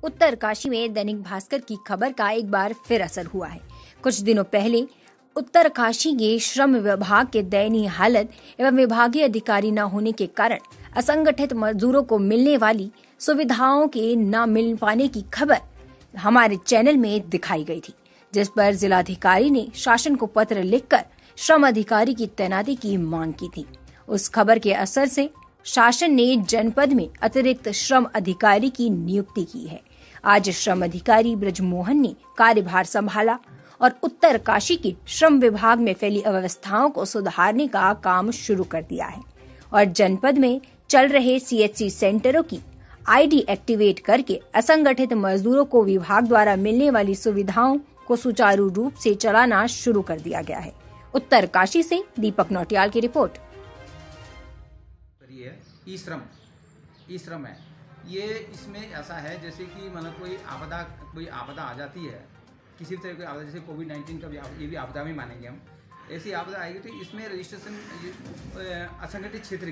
उत्तरकाशी में दैनिक भास्कर की खबर का एक बार फिर असर हुआ है। कुछ दिनों पहले उत्तरकाशी के श्रम विभाग के दयनीय हालत एवं विभागीय अधिकारी न होने के कारण असंगठित मजदूरों को मिलने वाली सुविधाओं के न मिल पाने की खबर हमारे चैनल में दिखाई गई थी, जिस पर जिलाधिकारी ने शासन को पत्र लिखकर श्रम अधिकारी की तैनाती की मांग की थी। उस खबर के असर से शासन ने जनपद में अतिरिक्त श्रम अधिकारी की नियुक्ति की है। आज श्रम अधिकारी ब्रजमोहन ने कार्यभार संभाला और उत्तरकाशी के श्रम विभाग में फैली अव्यवस्थाओं को सुधारने का काम शुरू कर दिया है और जनपद में चल रहे CHC सेंटरों की ID एक्टिवेट करके असंगठित मजदूरों को विभाग द्वारा मिलने वाली सुविधाओं को सुचारू रूप से चलाना शुरू कर दिया गया है। उत्तरकाशी से दीपक नौटियाल की रिपोर्ट। ई श्रम है ये। इसमें ऐसा है जैसे कि मतलब कोई आपदा आ जाती है, किसी भी तरह की आपदा, जैसे कोविड-19 का भी ये भी आपदा में मानेंगे हम। ऐसी आपदा आएगी तो इसमें रजिस्ट्रेशन असंगठित क्षेत्र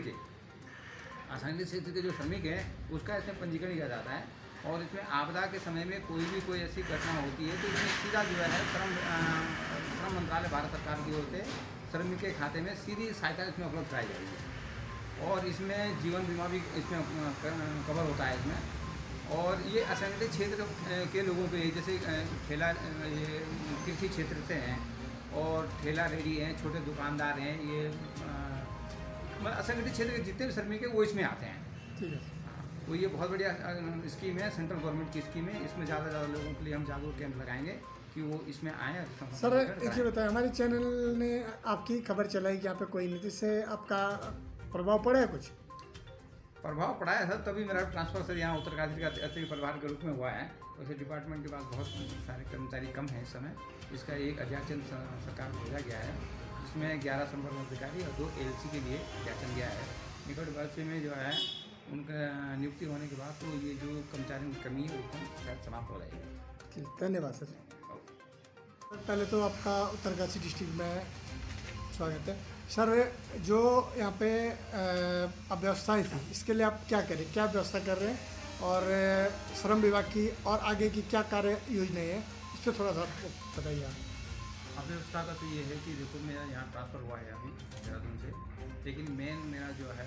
के जो श्रमिक हैं उसका इसमें पंजीकरण किया जाता है। और इसमें आपदा के समय में कोई ऐसी घटना होती है तो इसमें सीधा जो है श्रम मंत्रालय भारत सरकार की ओर से श्रमिक के खाते में सीधी सहायता इसमें उपलब्ध कराई जाएगी। और इसमें जीवन बीमा भी इसमें कवर होता है इसमें। और ये असंगठित क्षेत्र के लोगों के, जैसे ठेला कृषि क्षेत्र से हैं और ठेला रेडी हैं, छोटे दुकानदार हैं, ये मतलब असंगठित क्षेत्र के जितने भी श्रमिक हैं वो इसमें आते हैं। ठीक है, तो ये बहुत बढ़िया स्कीम है, सेंट्रल गवर्नमेंट की स्कीम है। इसमें ज़्यादा लोगों के लिए हम जागरूक कैंप लगाएंगे कि वो इसमें आएँ। सर एक ये बताएं, हमारे चैनल ने आपकी खबर चलाई कि यहाँ पे कोई नीति से आपका प्रभाव पड़ा है? कुछ प्रभाव पड़ा है सर, तभी मेरा ट्रांसफर सर यहाँ उत्तरकाशी का अतिरिक्त प्रभार के रूप में हुआ है। वैसे डिपार्टमेंट के पास बहुत सारे कर्मचारी कम हैं इस समय। इसका एक अध्याचन सरकार को भेजा गया है, जिसमें 11 संपर्क अधिकारी और 2 LC के लिए अध्याचन गया है। निकट भविष्य में जो है उनका नियुक्ति होने के बाद तो ये जो कर्मचारियों की कमी है एकदम शायद समाप्त हो जाएगी। धन्यवाद सर। पहले तो आपका उत्तरकाशी डिस्ट्रिक्ट में स्वागत है सर। जो यहाँ पे अव्यवस्थाएँ थी, इसके लिए आप क्या करें, क्या व्यवस्था कर रहे हैं और श्रम विभाग की और आगे की क्या कार्य योजनाएँ हैं, इस पर थोड़ा सा बताइए आप। अव्यवस्था का तो ये है कि देखो, मेरा यहाँ ट्रांसफ़र हुआ है अभी देहरादून से, लेकिन मेन मेरा जो है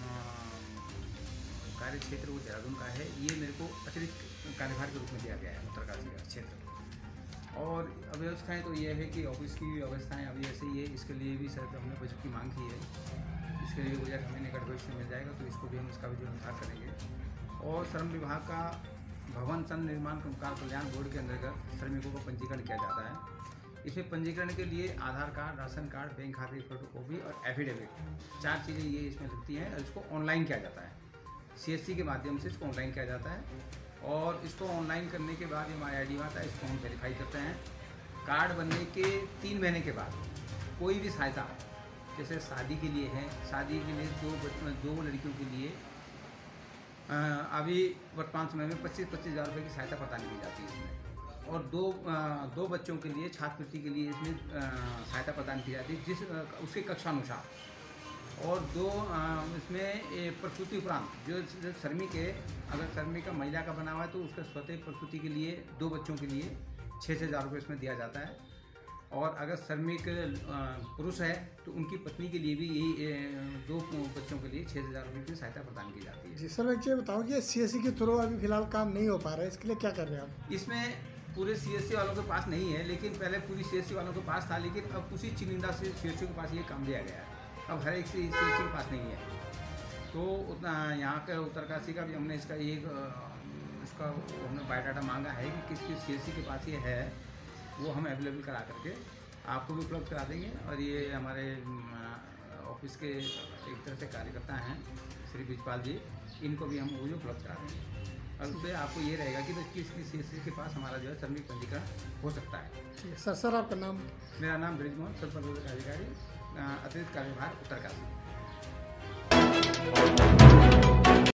कार्य क्षेत्र वो देहरादून का है। ये मेरे को अतिरिक्त कार्यभार के रूप में दिया गया है उत्तरकाशी का क्षेत्र। और अव्यवस्थाएँ तो ये है कि ऑफिस की व्यवस्थाएँ अभी ऐसे ही है। इसके लिए भी सर हमने बजट की मांग की है, इसके लिए बजट हमें निकट भविष्य में मिल जाएगा, तो इसको भी हम इसका भी जीर्णोद्धार करेंगे। और श्रम विभाग का भवन संघ निर्माण कर्मकार कल्याण बोर्ड के अंतर्गत श्रमिकों का पंजीकरण किया जाता है। इसमें पंजीकरण के लिए Aadhaar card, ration card, bank खाते की फोटोकॉपी और एफिडेविट, 4 चीज़ें ये इसमें लगती हैं। और इसको ऑनलाइन किया जाता है, CSC के माध्यम से इसको ऑनलाइन किया जाता है। और इसको ऑनलाइन करने के बाद ये माई ID आता है, इसको हम वेरीफाई करते हैं। कार्ड बनने के 3 महीने के बाद कोई भी सहायता, जैसे शादी के लिए है, शादी के लिए 2 लड़कियों के लिए अभी वर्तमान समय में 25-25 हज़ार रुपये की सहायता प्रदान की जाती है इसमें। और दो बच्चों के लिए छात्रवृत्ति के लिए इसमें सहायता प्रदान की जाती है, जिस उसके कक्षानुसार। और 2 इसमें प्रसूति उपरांत जो श्रमिक है, अगर श्रमिक का महिला का बना हुआ है तो उसका स्वतः प्रसूति के लिए 2 बच्चों के लिए 6-6 हज़ार रुपये इसमें दिया जाता है। और अगर श्रमिक पुरुष है तो उनकी पत्नी के लिए भी यही 2 बच्चों के लिए 6 हज़ार रुपये की सहायता प्रदान की जाती है। जी सर, मैं ये बताऊँ कि CSC के थ्रू अभी फिलहाल काम नहीं हो पा रहा है, इसके लिए क्या कर रहे हैं आप? इसमें पूरे CSC वालों के पास नहीं है, लेकिन पहले पूरी CSC वालों के पास था, लेकिन अब उसी चुनिंदा से CSC के पास ये काम दिया गया है। अब हर एक CSC के पास नहीं है, तो उतना यहाँ के उत्तरकाशी का भी हमने इसका हमने बायोडाटा मांगा है कि किस CSC के पास ये है, वो हम अवेलेबल करा करके आपको भी उपलब्ध करा देंगे। और ये हमारे ऑफिस के एक तरह से कार्यकर्ता हैं श्री ब्रिजपाल जी, इनको भी हम वो भी उपलब्ध करा देंगे। और उससे आपको ये रहेगा कि किस CSC के पास हमारा जो है श्रमिक पंजीकरण हो सकता है। सर आपका नाम? मेरा नाम ब्रजमोहन, संपर्क अधिकारी, अतिरिक्त कार्यभार उत्तरकाशी।